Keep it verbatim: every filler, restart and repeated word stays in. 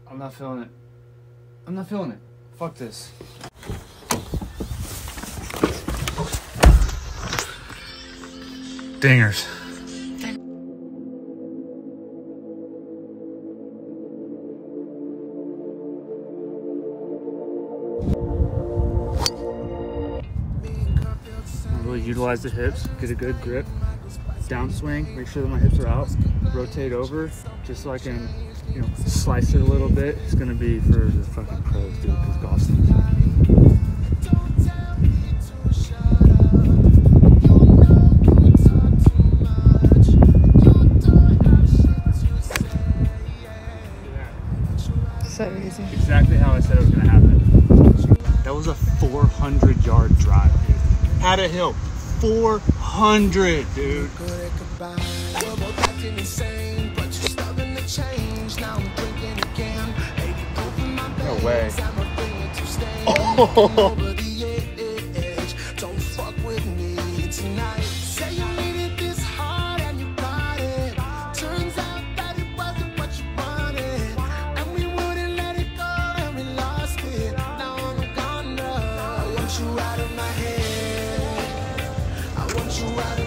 I'm not feeling it. I'm not feeling it. Fuck this. Dingers. Really utilize the hips, get a good grip, downswing, make sure that my hips are out, rotate over, just so I can, you know, slice it a little bit. It's gonna be for the fucking pros, dude, because golf season. So easy. Exactly how I said it was gonna happen. That was a four hundred yard drive, dude. Had a hill, four hundred, dude. No way. Oh. You out of my head. I want you out of